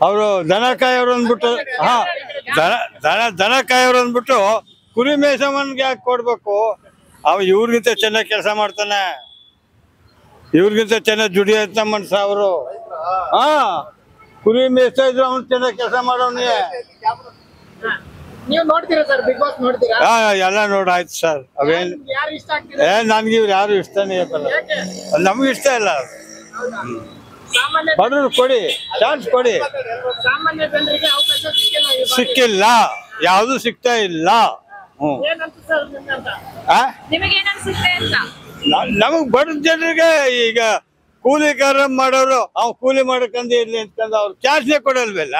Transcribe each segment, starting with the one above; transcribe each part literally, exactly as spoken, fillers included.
ಅವರು ದನ ಕಾಯೋರು ಅಂದ್ಬಿಟ್ಟು ಹಾ ದನ ದನ ದನ ಕಾಯೋರು ಅಂದ್ಬಿಟ್ಟು ಕುರಿ ಮೇಸಮ್ಮನ್ಗೆ ಯಾಕೆ ಕೊಡ್ಬೇಕು? ಅವ ಇವ್ರಿಗಿಂತ ಚೆನ್ನಾಗಿ ಕೆಲಸ ಮಾಡ್ತಾನೆ, ಇವ್ರಿಗಿಂತ ಚೆನ್ನಾಗಿ ದುಡಿಯಂತ ಮನ್ಸ ಅವರು. ಹಾ ಕುರಿ ಮೇಯ್ತಾ ಇದ್ರು ಅವ್ನು ಚೆನ್ನಾಗಿ ಕೆಲಸ ಮಾಡೋನಿ. ನೀವು ನೋಡ್ತೀರಾ ಸರ್ ಬಿಗ್ ಬಾಸ್ ನೋಡ್ತೀರಾ? ಹಾ ಎಲ್ಲ ನೋಡಾಯ್ತು ಸರ್. ಅವೇನ್ ಯಾರು ಇಷ್ಟ ಆಗ್ತಿದೆ? ಏ ನನ್ಗೆ ಇವ್ರು ಯಾರು ಇಷ್ಟನೇ ಇರಲ್ಲ, ನಮ್ಗೆ ಇಷ್ಟ ಇಲ್ಲ. ಸಾಮಾನ್ಯ ಬಡವ್ರು ಕೊಡಿ, ಚಾನ್ಸ್ ಕೊಡಿ. ಸಾಮಾನ್ಯ ಜನರಿಗೆ ಅವಕಾಶ ಸಿಕ್ಕಿಲ್ಲ ಈ ಬಾರಿ. ಸಿಕ್ಕಿಲ್ಲ, ಯಾವ್ದು ಸಿಗ್ತಾ ಇಲ್ಲ. ಹ್ಮ್ ಏನಂತ ಸರ್ ನಿಮ್ಗಂತ? ಆ ನಿಮಗೆ ಏನ್ ಅನ್ಸುತ್ತೆ ಅಂತ? ನಮಗ್ ಬಡ ಜನರಿಗೆ ಈಗ ಕೂಲಿಕಾರ ಮಾಡೋರು ಅವ್ ಕೂಲಿ ಮಾಡಕಂದ ಇರ್ಲಿ ಅಂತಂದ ಅವ್ರು ಚಾನ್ಸ್ನೇ ಕೊಡಲ್ವಲ್ಲ.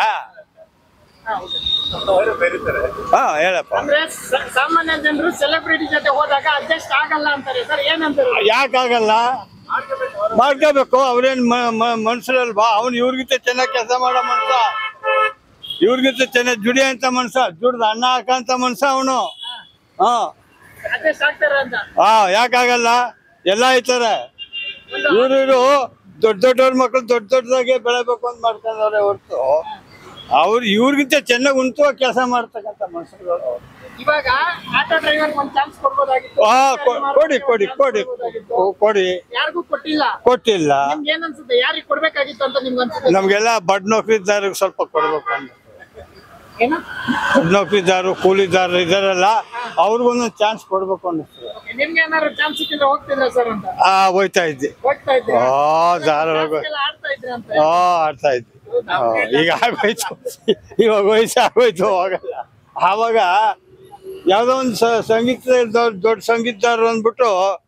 ಹಾ ಹೇಳಪ್ಪ. ಅಂದ್ರೆ ಸ- ಸಾಮಾನ್ಯ ಜನರು ಸೆಲೆಬ್ರಿಟಿ ಜೊತೆ ಹೋದಾಗ ಅಡ್ಜಸ್ಟ್ ಆಗಲ್ಲ ಅಂತಾರೆ ಸರ್, ಏನಂತಾರೆ? ಯಾಕಾಗಲ್ಲ? ಮಾಡ್ಕೋಬೇಕು. ಅವ್ರೇನ್ ಮನ್ಸರಲ್ವಾ? ಅವ್ನು ಇವ್ರಿಗಿಂತ ಚೆನ್ನಾಗಿ ಕೆಲಸ ಮಾಡೋ ಮನ್ಸ, ಇವ್ರಿಗಿಂತ ಚೆನ್ನಾಗಿ ದುಡಿಯೋ ಅಂತ ಮನ್ಸ, ದುಡ್ದು ಅನ್ನ ಹಾಕಂತ ಮನ್ಸ ಅವನು. ಹಾ ಅಡ್ಜಸ್ಟ್ ಆಗ್ತಾರೆ ಅಂತ? ಹಾ ಯಾಕಾಗಲ್ಲ? ಎಲ್ಲ ಐತಾರೆ. ಇವ್ರು ದೊಡ್ಡ ದೊಡ್ಡವ್ರ ಮಕ್ಳು ದೊಡ್ಡ ದೊಡ್ಡದಾಗೆ ಬೆಳೆಬೇಕು ಅಂತ ಮಾಡ್ಕೊಂಡವ್ರೆ ಹೊರ್ತು ಅವ್ರು ಇವ್ರಿಗಿಂತ ಚೆನ್ನಾಗಿ ಉಂಟು ಕೆಲಸ ಮಾಡ್ತಕ್ಕಂಥ ಮನುಷ್ಯರುಗಳು. ಇವಾಗ ಆಟೋ ಡ್ರೈವರ್ ಒಂದ್ ಚಾನ್ಸ್ ಕೊಡ್ಬೋದಾಗಿತ್ತು. ಹಾ ಕೊಡಿ ಕೊಡಿ ಕೊಡಿ ಕೊಡಿ. ಯಾರಿಗೂ ಕೊಟ್ಟಿಲ್ಲ. ಕೊಟ್ಟಿಲ್ಲ. ನಿಮ್ಗೆ ಏನ್ ಅನ್ಸುತ್ತೆ, ಯಾರಿಗೆ ಕೊಡ್ಬೇಕಾಗಿತ್ತು ಅಂತ ನಿಮ್ಗೆ ಅನ್ಸುತ್ತೆ? ನಮ್ಗೆಲ್ಲ ಬಡ್ ನೌಕರಿದಾರಿಗೆ ಸ್ವಲ್ಪ ಕೊಡ್ಬೇಕು ಅಂತ. ಏನು? ಬಡ್ ನೌಕರಿದಾರರು ಕೂಲಿದಾರರು ಇದಾರಲ್ಲ ಅವ್ರಿಗೊಂದೊಂದು ಚಾನ್ಸ್ ಕೊಡ್ಬೇಕು ಅನ್ನಿಸ್ತದೆ. ನಿಮ್ಗೆ ಏನಾದ್ರು ಚಾನ್ಸ್ ಸಿಕ್ಕಿದ್ರೆ ಹೋಗ್ತಿದ್ರ ಸರ್ ಅಂತ? ಆ ಹೋಯ್ತಾ ಇದ್ದೆ. ಹೋಗ್ತಾ ಇದ್ರೆ ಆ ಧಾರಾವಾಹಿ ಆಡ್ತಾ ಇದ್ರೆ ಅಂತ? ಹಾ ಆಡ್ತಾ ಇದ್ದೆ. ಈಗ ಆಗೋಯ್ತು, ಇವಾಗ ವಯಸ್ಸು ಆಗೋಯ್ತು. ಹೋಗಲ್ಲ. ಆವಾಗ ಯಾವ್ದೋ ಒಂದು ಸಂಗೀತ ದೊಡ್ಡ ಸಂಗೀತದಾರರು ಅಂದ್ಬಿಟ್ಟು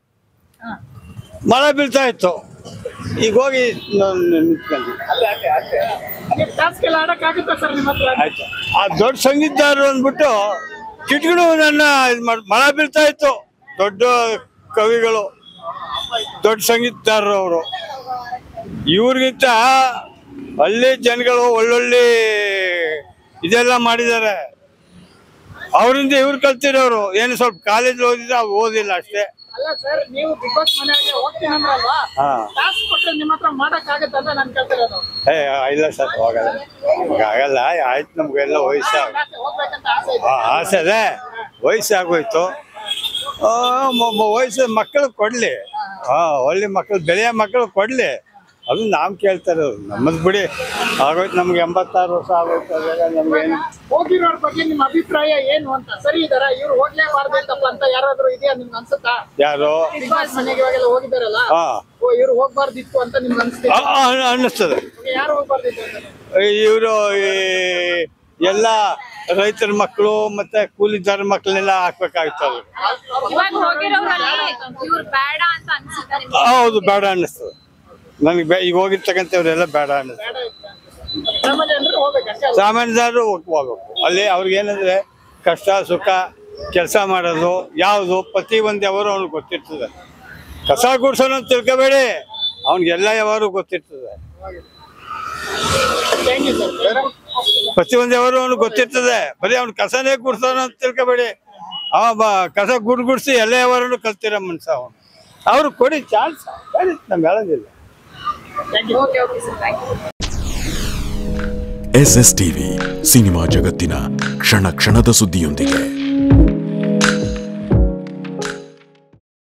ಮಳೆ ಬೀಳ್ತಾ ಇತ್ತು. ಈಗ ಹೋಗಿ ನಿಂತ್ಕೊಂಡ್ವಿ. ಟಾಸ್ಕ್ ಎಲ್ಲ ಆಡಕ್ ಆಗುತ್ತಾ ಸರ್ ನಿಮ್ಮ ಹತ್ರ? ಆಯ್ತು. ಆ ದೊಡ್ಡ ಸಂಗೀತದಾರರು ಅಂದ್ಬಿಟ್ಟು ಕಿಟ್ಗಳು ನನ್ನ ಇದು ಮಾಡಿ ಮಳೆ ಬೀಳ್ತಾ ಇತ್ತು. ದೊಡ್ಡ ಕವಿಗಳು, ದೊಡ್ಡ ಸಂಗೀತದಾರರು ಅವರು. ಇವ್ರಿಗಿಂತ ಹಳ್ಳಿ ಜನಗಳು ಒಳ್ಳೊಳ್ಳೆ ಇದೆಲ್ಲ ಮಾಡಿದ್ದಾರೆ. ಅವರಿಂದ ಇವ್ರು ಕಲ್ತಿರೋರು ಏನು ಸ್ವಲ್ಪ ಕಾಲೇಜ್ ಓದಿದ್ರೆ ಅವ್ರು ಓದಿಲ್ಲ ಅಷ್ಟೇ. ಅಲ್ಲ ಸರ್, ನೀವು ಬಿಗ್ ಬಾಸ್ ಮನೆಗೆ ಹೋಗ್ತೀನಿ ಅಂದ್ರಲ್ವಾ? ಹಾ ಟಾಸ್ಕ್ ಕೊಟ್ರೆ ನಿಮ್ಮ ಹತ್ರ ಮಾಡಕ್ ಆಗತ್ತ ಅಂತ ನಾನು ಕೇಳ್ತಿರೋದು. ಏ ಇಲ್ಲ ಸರ್ ಹೋಗಲ್ಲ, ಆಗಲ್ಲ. ಆಯ್ತು ನಮ್ಗೆಲ್ಲ ವಯಸ್ಸು ಹೋಗ್ಬೇಕಂತ ಆಸೆ ಇದೆ. ಆಸೆ ಅದೇ ವಯಸ್ಸಾಗೋಯ್ತು. ವಯಸ್ಸು ಮಕ್ಕಳು ಕೊಡ್ಲಿ, ಹಾ ಒಳ್ಳೆ ಮಕ್ಕಳು ಬೆಳೆಯ ಮಕ್ಕಳು ಕೊಡ್ಲಿ. ಅದು ನಾವು ಕೇಳ್ತಾರೆ. ನಮ್ಮದು ಬಿಡಿ ಆಗೋಯ್ತು. ನಮ್ಗೆ ಎಂಬತ್ತಾರು ವರ್ಷ ಆಗೋಯ್ತು. ಅದೆಲ್ಲ ನಮ್ಗೇನು. ಹೋಗಿರೋರ್ ಬಗ್ಗೆ ನಿಮ್ಮ ಅಭಿಪ್ರಾಯ ಏನು ಅಂತ? ಸರಿ ಇದಾರ ಇವ್ರು ಹೋಗ್ಲೇಬಾರ್ದೈತಪ್ಪ ಅಂತ ಯಾರಾದ್ರೂ ಇದೆಯಾ ನಿಮ್ಗೆ ಅನ್ಸುತ್ತಾ? ಯಾರು ಬಿಗ್ ಬಾಸ್ ಮನೆಗೆ ಇವಾಗೆಲ್ಲ ಹೋಗಿದಾರಲ್ಲ, ಹಾ ಓ ಇವ್ರು ಹೋಗ್ಬಾರ್ದಿತ್ತು ಅಂತ ನಿಮ್ಗೆ ಅನ್ಸುತ್ತೆ? ಅನ್ನಿಸ್ತದೆ. ಯಾರು ಹೋಗ್ಬಾರ್ದಿತ್ತು ಅಂತ? ಇವರು ಎಲ್ಲ ರೈತರ ಮಕ್ಕಳು ಮತ್ತೆ ಕೂಲಿದಾರ ಮಕ್ಕಳನ್ನೆಲ್ಲ ಹಾಕ್ಬೇಕಾಗ್ತದೆ. ಇವಾಗ ಹೋಗಿರೋರಲ್ಲಿ ಇವ್ರು ಬೇಡ ಅಂತ ಅನ್ಸುತ್ತೆ ನಿಮ್ಗೆ? ಹೌದು ಬೇಡ ಅನ್ನಿಸ್ತದೆ ನನಗೆ. ಈಗ ಹೋಗಿರ್ತಕ್ಕಂಥವ್ರೆಲ್ಲ ಬೇಡ ಅನ್ನಿಸ್ತದೆ. ಬೇಡ ಇತ್ತು ಅಂತ. ಸಾಮಾನ್ಯ ಜನರು ಹೋಗ್ಬೇಕಷ್ಟೇ ಅಲ್ಲ? ಸಾಮಾನ್ಯದಾರರು ಹೋಗ್ಬೇಕು. ಅಲ್ಲಿ ಅವ್ರಿಗೇನಂದ್ರೆ ಕಷ್ಟ ಸುಖ ಕೆಲಸ ಮಾಡೋದು ಯಾವುದು ಪ್ರತಿ ಒಂದು ಯಾವಾರು ಅವ್ನಿಗೆ ಗೊತ್ತಿರ್ತದೆ. ಕಸ ಗುಡ್ಸೋನು ಅಂತ ತಿಳ್ಕೊಬೇಡಿ, ಅವ್ನಿಗೆಲ್ಲ ಯಾವಾರು ಗೊತ್ತಿರ್ತದೆ. Thank you, sir. ಪ್ರತಿಯೊಂದು ಯಾವಾರು ಅವ್ನಿಗೆ ಗೊತ್ತಿರ್ತದೆ. ಬರೀ ಅವ್ನು ಕಸನೇ ಗುಡ್ಸೋನು ಅಂತ ತಿಳ್ಕೊಬೇಡಿ. ಅವ ಬ ಕಸ ಗುಡ್ ಗುಡ್ಸಿ ಎಲ್ಲ ಯಾವಾರು ಕಲ್ತಿರೋ ಮನ್ಸ ಅವನು. ಅವ್ರು ಕೊಡಿ ಚಾನ್ಸ್, ನಮ್ಗೆ ಹೇಳೋದಿಲ್ಲ. Thank you. Okay, okay, sir. Thank you. S S TV cinema ಜಗತ್ತಿನ ಕ್ಷಣ ಕ್ಷಣದ ಸುದ್ದಿಯೊಂದಿಗೆ.